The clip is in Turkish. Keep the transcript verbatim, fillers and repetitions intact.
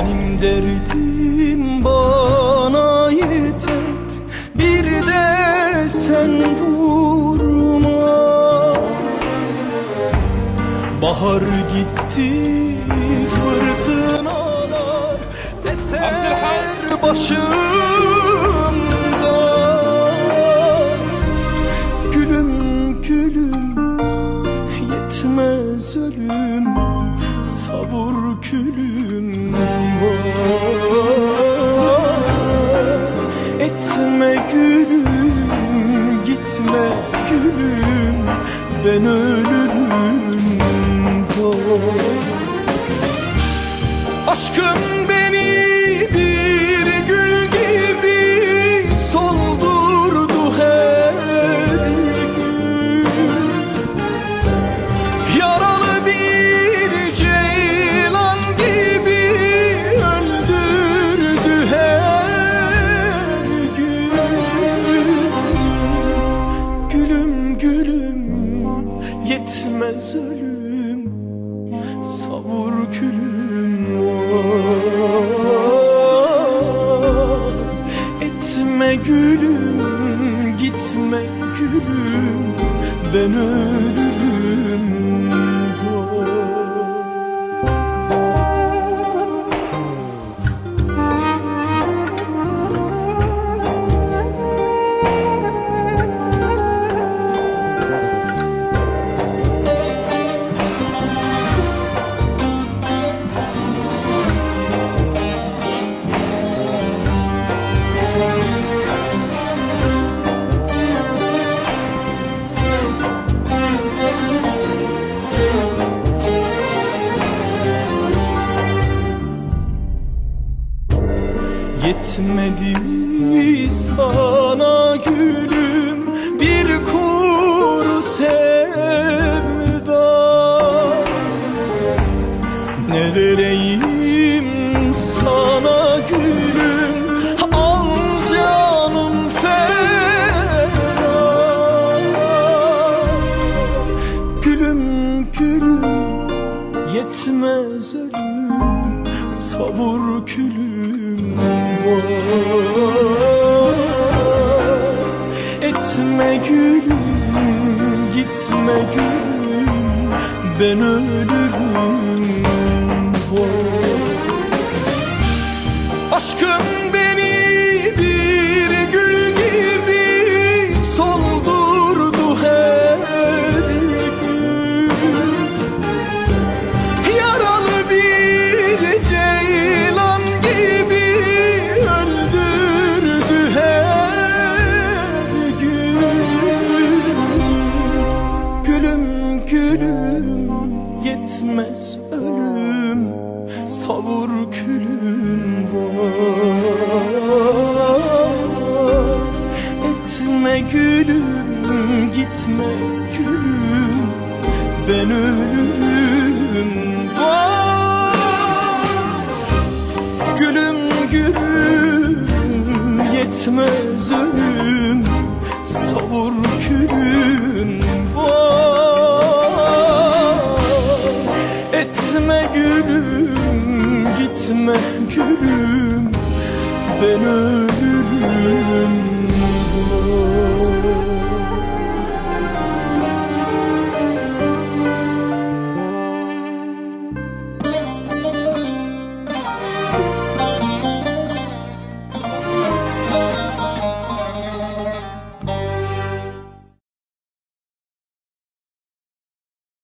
Benim derdim bana yeter, bir de sen vurma. Bahar gitti, fırtınalar eser başımda. Gülüm gülüm yetmez ölüm, savur külüm var. Etme gülüm, gitme gülüm, ben ölürüm var. Aşkın beni bir gül gibi soldurdu her gün. Yaralı bir ceylan gibi öldürdü her gün. Gülüm gülüm yetmez ölüm, savur külüm var. Etme gülüm, gitme gülüm, ben ölürüm var. Yetmedi mi sana gülüm bir kuru sevda? Ne vereyim sana gülüm, al canım feda. Gülüm gülüm yetmez ölüm, savur külüm var. Etme gülüm, gitme gülüm, ben ölürüm var. Aşkın beni bir gül gibi soldurdu her gün. Yaralı bir ceylan gibi öldürdü her gün. Gülüm gülüm yetmez ölüm, savur külüm var. Etme gülüm, gitme gülüm, ben ölürüm var. Gülüm gülüm yetmez ölüm, savur külüm var. Etme gülüm, gitme gülüm, ben ölürüm.